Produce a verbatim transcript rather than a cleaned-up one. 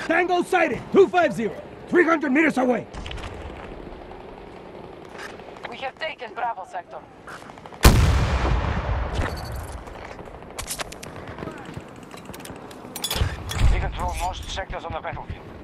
Tango sighted! two five zero. three hundred meters away. We have taken Bravo sector. We control most sectors on the battlefield.